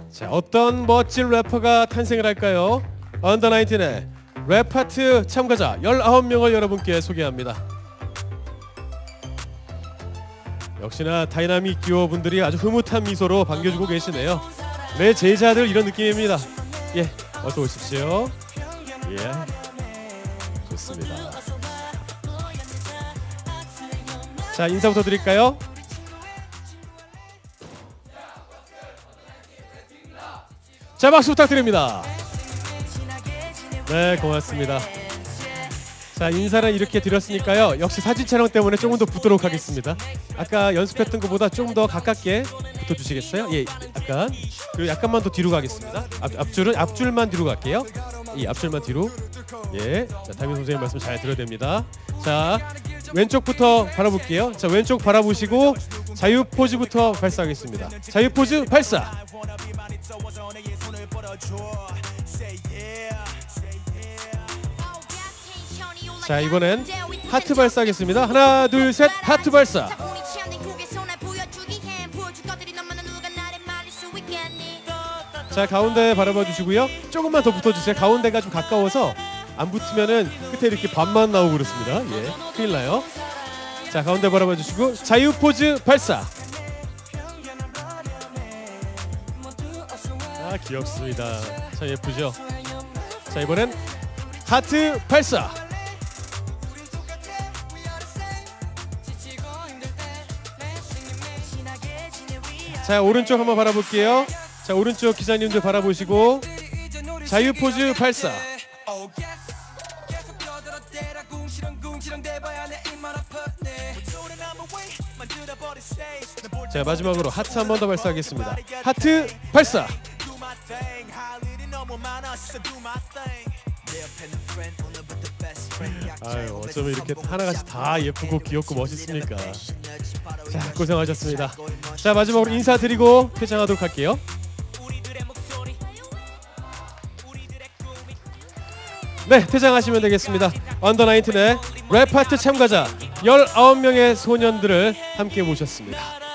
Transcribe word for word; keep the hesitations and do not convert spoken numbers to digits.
자, 어떤 멋진 래퍼가 탄생을 할까요? 언더 나인틴의 랩 파트 참가자 열아홉 명을 여러분께 소개합니다. 역시나 다이나믹 듀오 분들이 아주 흐뭇한 미소로 반겨주고 계시네요. 내 제자들 이런 느낌입니다. 예, 어서 오십시오. 예, 좋습니다. 자, 인사부터 드릴까요? 자, 박수 부탁드립니다. 네, 고맙습니다. 자, 인사를 이렇게 드렸으니까요. 역시 사진 촬영 때문에 조금 더 붙도록 하겠습니다. 아까 연습했던 것보다 조금 더 가깝게 붙어주시겠어요? 예, 약간 그 약간만 더 뒤로 가겠습니다. 앞, 앞줄은 앞줄만 뒤로 갈게요. 이 앞줄만 뒤로. 예, 자, 담임 선생님 말씀 잘 들어야 됩니다. 자, 왼쪽부터 바라볼게요. 자, 왼쪽 바라보시고 자유 포즈부터 발사하겠습니다. 자유 포즈 발사. 자, 이번엔 하트 발사하겠습니다. 하나, 둘, 셋, 하트 발사. 자, 가운데 바라봐 주시고요. 조금만 더 붙어주세요. 가운데가 좀 가까워서 안 붙으면은 끝에 이렇게 반만 나오고 그렇습니다. 예, 큰일 나요. 자, 가운데 바라봐 주시고 자유 포즈 발사. 아, 귀엽습니다. 참 예쁘죠? 자, 이번엔 하트 발사. 자, 오른쪽 한번 바라볼게요. 자, 오른쪽 기자님들 바라보시고 자유 포즈 발사. 자, 마지막으로 하트 한 번 더 발사하겠습니다. 하트 발사. 아유, 어쩌면 이렇게 하나같이 다 예쁘고 귀엽고 멋있습니까? 자, 고생하셨습니다. 자, 마지막으로 인사드리고 퇴장하도록 할게요. 네, 퇴장하시면 되겠습니다. 언더 나인틴의 랩 파트 참가자 열아홉 명의 소년들을 함께 모셨습니다.